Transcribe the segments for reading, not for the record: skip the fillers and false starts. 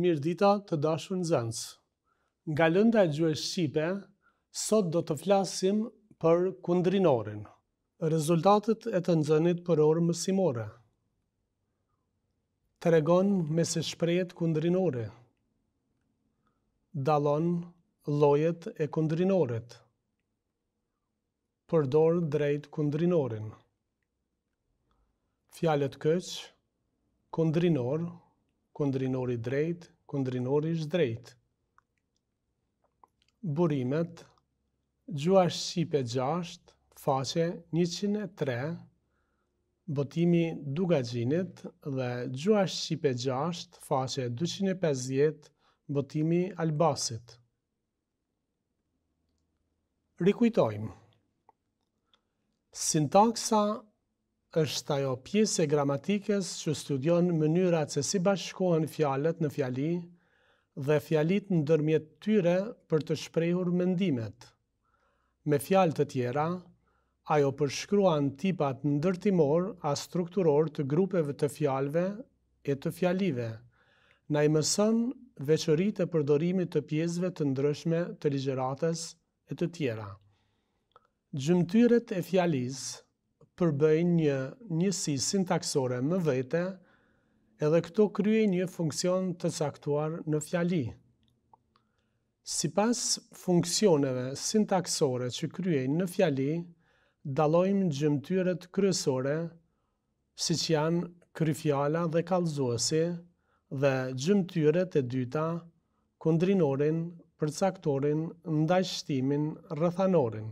Mirëdita të dashur nxënës. Nga lënda e gjuhës shqipe, sot do të flasim për kundrinorin. Rezultatet e të nxënit për orë mësimore. Tregon me se shprehet kundrinori. Dallon llojet e kundrinorit. Përdor drejt kundrinorin. Fjalët këq, kundrinor, kundrinori drejt, kundrinori zhdrejt. Burimet, gjuha shqipe 6, faqe 103, botimi Dugaxhinit dhe gjuha shqipe 6, faqe 250, botimi Albasit. Rikujtojmë. Sintaksa është ajo pjesë e gramatikës që studion mënyrat se si bashkohen fjalët në fjali dhe fjalit ndërmjet tyre për të shprehur mendimet. Me fjalë të tjera, ajo përshkruan tipat ndërtimor a strukturor të grupeve të fjalëve e të fjalive. Na i mëson veçoritë e përdorimit të pjesëve të ndryshme të ligjëratës e të tjera. Gjymtyret e fjalisë përbëjnë një njësi sintaksore më vete, edhe këto kryejnë një funksion të caktuar në fjali. Sipas funksioneve sintaksore që kryejnë në fjali, dallojmë gjymtyret kryesore, siç janë kryfjala dhe kallëzuesi, dhe gjymtyret e dyta, kundrinorin, përcaktorin, ndajshtimin, rrethanorin.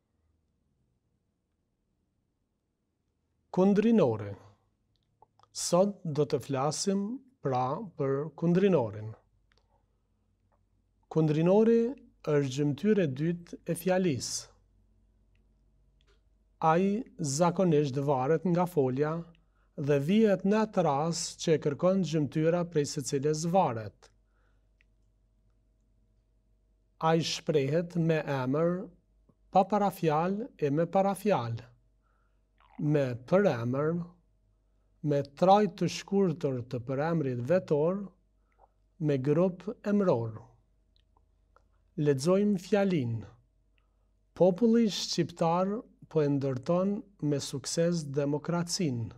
Kundrinori. Sot do të flasim pra për kundrinorin. Kundrinori është gjymtyre e dytë e fjalisë. Ai zakonisht varet nga folja dhe vihet në atë rast që e kërkon gjymtyra prej secilës varet. Ai shprehet me emër pa parafjalë e me parafjalë, me përemër, me trajt të shkurtër të përemrit vetor, me grup emror. Lexojmë fjalinë. Populli shqiptar po e ndërton me sukses demokracinë.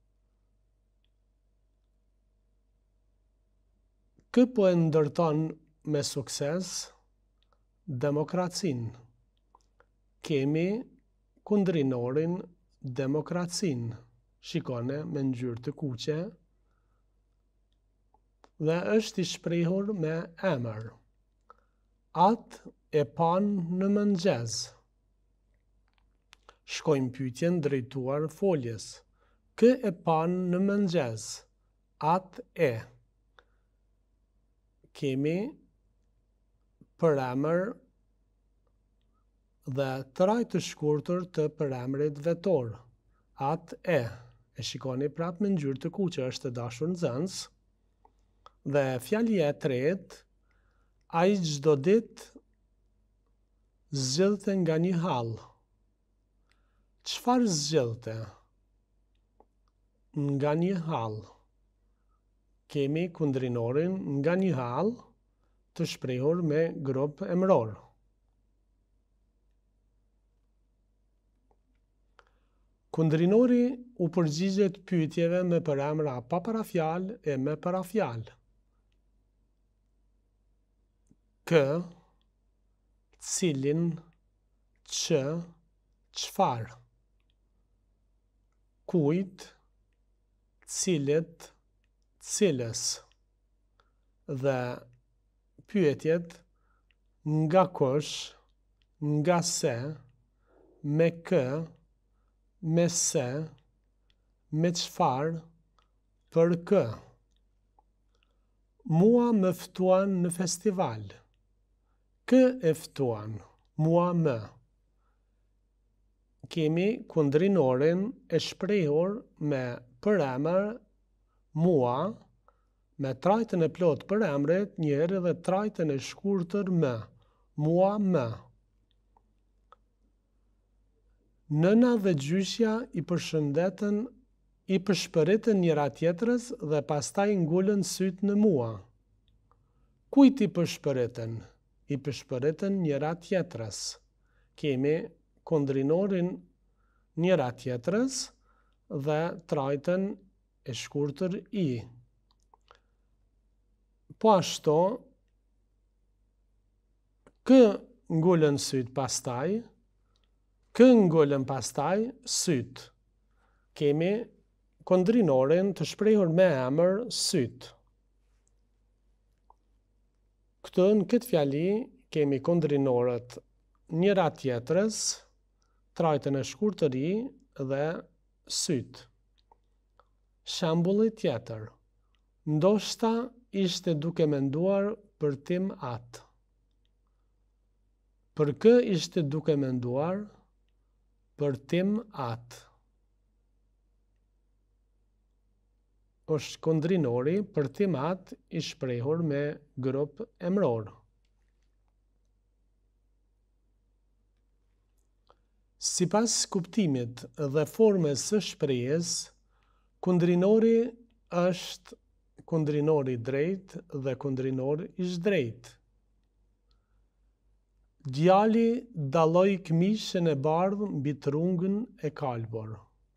Kë po e ndërton me sukses demokracinë. Kemi kundrinorin demokracinë, shikone me ngjyrë të kuqe, dhe është i shprehur me emër. Atë e pan në mëngjes. Shkojmë pyetjen drejtuar foljes. Kë e pan në mëngjes? Atë e. Kemi përemër dhe trajt të shkurtër të përemrit vetor. Atë e. E shikoni prapë me ngjyrë të kuqe, është të dashur nxënës. Dhe fjalia e tretë, ai çdo ditë zgjidhte nga një hall. Çfarë zgjidhte? Nga një hall. Kemi kundrinorin nga një hall të shprehur me grup emror. Kundrinori u përgjigjet pyetjeve me përemra pa parafjalë e me parafjalë. Kë, cilin, që, çfarë. Kujt, cilet, cilës. Dhe pyetjet nga kush, nga se, me kë, me se, me çfarë, për kë. Mua më ftuan në festival. Kë e ftuan? Mua më. Kemi kundrinorin e shprehur me përemër mua, me trajtën e plot përemrit, njëherë dhe trajtën e shkurtër më. Mua më. Nëna dhe gjyshja i përshpëritën njëra tjetrës dhe pastaj ngulën syt në mua. Kujt i përshpëriten? I përshpëriten njëra tjetrës. Kemi kundrinorin njëra tjetrës dhe trajten e shkurtër i. Po ashtu, kë ngullën syt pastaj, kë ngullën pastaj syt. Kemi kundrinorin të shprehur me emër syt. Në këtë fjali kemi kundrinorët njëra tjetrës, trajten e shkurtër i dhe syt. Shembulli tjetër. Ndoshta ishte duke menduar për tim atë. Për kë ishte duke menduar për tim atë. Është kundrinori për tim atë i shprehur me grup emror. Sipas kuptimit dhe formës së shprehjes, kundrinori është kundrinori drejt dhe kundrinori i zhdrejt. Djali dalloi këmishën e bardhë mbi trungën e kalbur.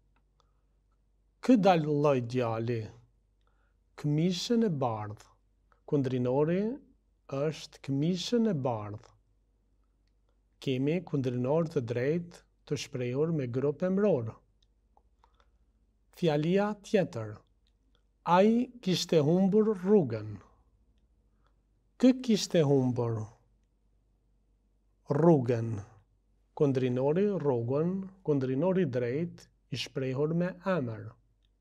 Kë dalloi djali? Këmishën e bardhë. Kundrinori është këmishën e bardhë. Kemi kundrinor të drejtë të shprehur me grup emror. Fjalia tjetër. Ai kishte humbur rrugën. Kë kishte humbur rrugën? Kundrinori rrugën, kundrinori drejt i shprehur me emër.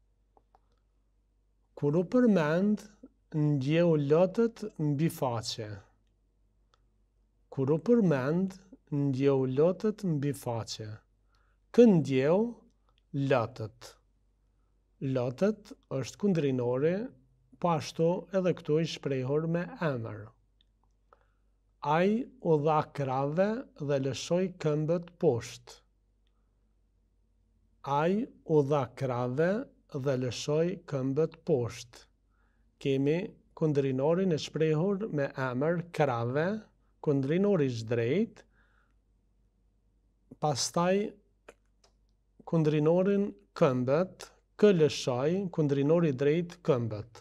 Kur u përmend, ndjeu lotët mbi faqe. Kur u përmend, ndjeu lotët mbi faqe. Kë ndjeu? Lotët. Lotët është kundrinori, po ashtu edhe këtu i shprehur me emër. Ai u dha krave dhe lëshoi këmbët poshtë. Ai u dha krave dhe lëshoi këmbët poshtë. Kemi kundrinorin e shprehur me emër krave, kundrinori i drejt, pastaj kundrinorin këmbët, kë lëshoi, kundrinori i drejt këmbët.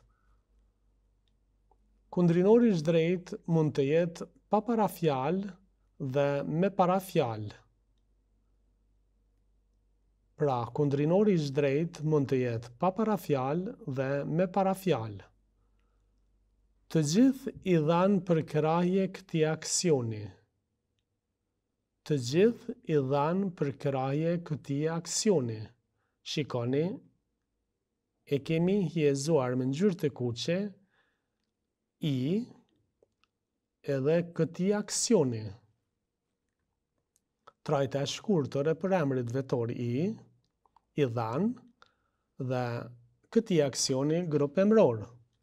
Kundrinori i drejt mund të jetë pa parafjalë dhe me parafjalë. Pra, kundrinori i drejt mund të jetë pa parafjalë dhe me parafjalë. Të gjithë i dhanë përkrahje këtij aksioni. Të gjithë i dhanë përkrahje këtij aksioni. Shikoni, e kemi hiezuar me ngjyrë të kuqe i edhe këtij aksioni. Trajta e shkurtër e përemrit vetor i dhanë dhe këtij aksioni grup emror.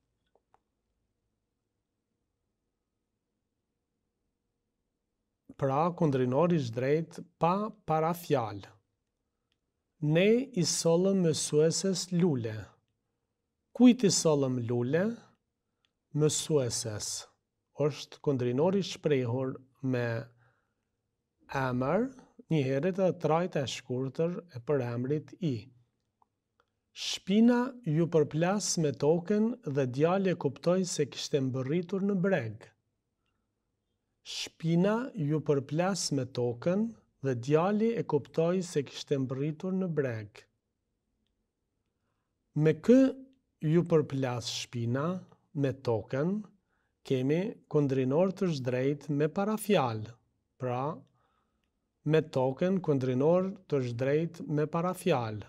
Pra, kundrinori i drejt pa parafjalë. Ne i sollëm mësueses lule. Kujt i sollëm lule? Mësueses. Është kundrinori i shprehur me emër, njëherët edhe trajta e shkurtër e përemrit i. Shpina ju përplas me tokën dhe djali e kuptoi se kishte mbërritur në breg. Shpina ju përplas me tokën dhe djali e kuptoi se kishte mbërritur në breg. Me kë ju përplas shpina me tokën, kemi kundrinor të zhdrejt me parafjalë. Pra, me tokën kundrinor të zhdrejt me parafjalë.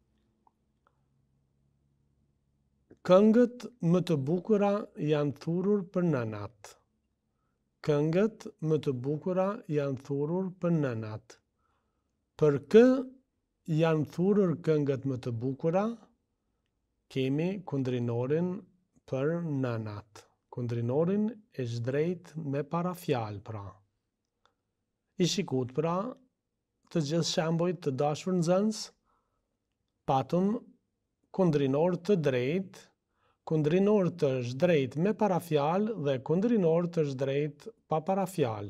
Këngët më të bukura janë thurur për nënat. Këngët më të bukura janë thurur për nënat. Për kë janë thurur këngët më të bukura? Kemi kundrinorin për nënat. Kundrinorin e zhdrejt me parafjalë pra. I shikut pra të gjithë shembujt të dashur nxënës, patëm kundrinor të drejt, kundrinor të është drejt me parafjalë dhe kundrinor të është drejt pa parafjalë.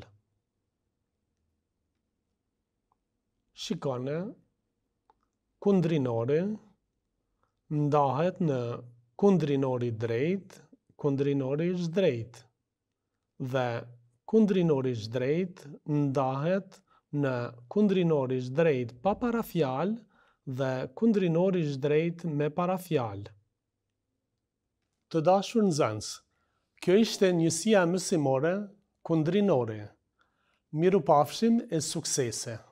Shikone, kundrinori ndahet në kundrinori drejt, kundrinori është drejt, dhe kundrinori është drejt ndahet në kundrinori është drejt pa parafjalë dhe kundrinori është drejt me parafjalë. Të dashur nxënës, kjo ishte njësia mësimore kundrinori. Mirupafshim e suksese!